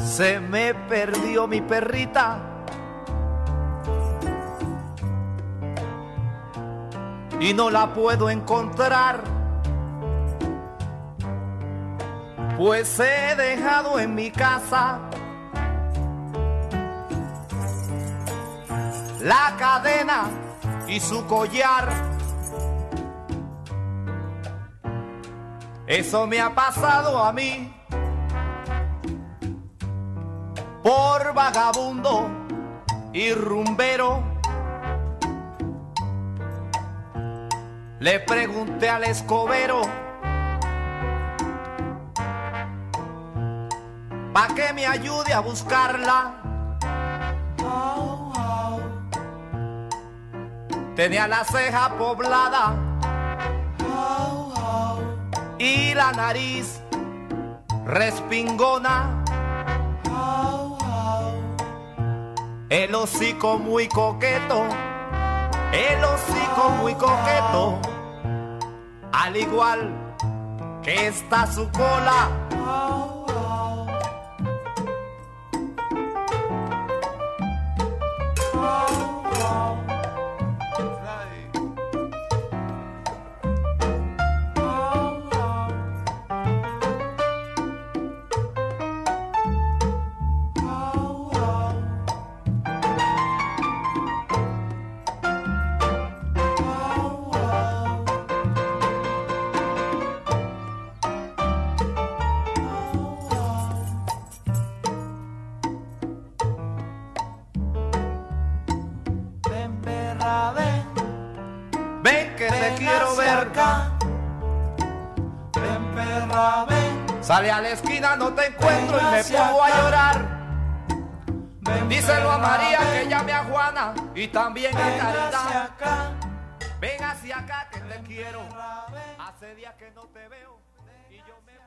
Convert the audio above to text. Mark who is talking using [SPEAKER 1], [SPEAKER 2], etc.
[SPEAKER 1] Se me perdió mi perrita, y no la puedo encontrar, pues he dejado en mi casa la cadena y su collar. Eso me ha pasado a mí por vagabundo y rumbero. Le pregunté al escobero pa' que me ayude a buscarla. Tenía la ceja poblada y la nariz respingona, el hocico muy coqueto, el hocico muy coqueto, al igual que está su cola. Ven que te quiero ver.
[SPEAKER 2] Ven perra, ven.
[SPEAKER 1] Sale a la esquina, no te encuentro y me pongo a llorar. Díselo a María que llame a Juana y también a Caridad. Ven hacia acá que te quiero. Hace días que no te veo y yo me